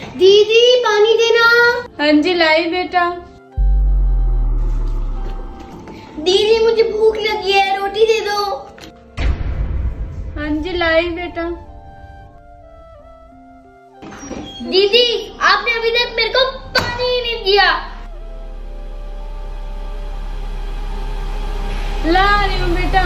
दीदी पानी देना। हाँ जी लाई बेटा। दीदी मुझे भूख लगी है, रोटी दे दो। हाँ जी लाई बेटा। दीदी आपने अभी तक मेरे को पानी ही नहीं दिया। ला रही हूँ बेटा।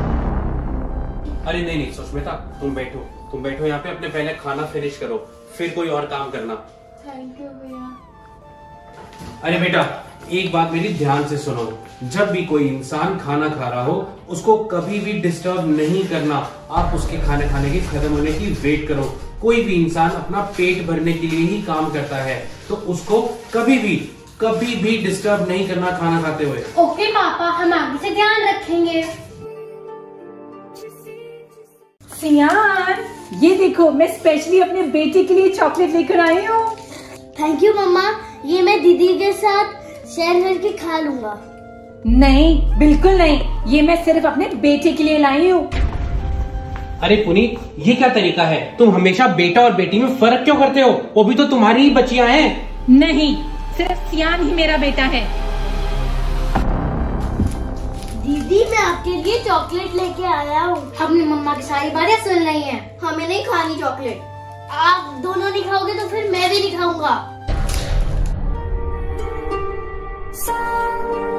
अरे नहीं सुष्मिता, तुम बैठो यहाँ पे, अपने पहले खाना फिनिश करो, फिर कोई और काम करना। थैंक यू भैया। अरे बेटा एक बात मेरी ध्यान से सुनो, जब भी कोई इंसान खाना खा रहा हो उसको कभी भी डिस्टर्ब नहीं करना। आप उसके खाने के खत्म होने की वेट करो। कोई भी इंसान अपना पेट भरने के लिए ही काम करता है, तो उसको कभी भी डिस्टर्ब नहीं करना खाना खाते हुए। ओके पापा, हम आगे से ध्यान रखेंगे। सियान, ये देखो मैं स्पेशली अपने बेटे के लिए चॉकलेट लेकर आई हूँ। थैंक यू मम्मा, ये मैं दीदी के साथ शेयर करके खा लूंगा। नहीं बिल्कुल नहीं, ये मैं सिर्फ अपने बेटे के लिए लाई हूँ। अरे पुनीत, ये क्या तरीका है? तुम हमेशा बेटा और बेटी में फर्क क्यों करते हो? वो भी तो तुम्हारी ही बच्चियां हैं। नहीं, सिर्फ सियान ही मेरा बेटा है। दीदी मैं आपके लिए चॉकलेट लेके आया हूँ। अपनी मम्मा की सारी बातें सुन रही हैं। हमें नहीं खानी चॉकलेट। आप दोनों नहीं खाओगे तो फिर मैं भी नहीं खाऊंगा।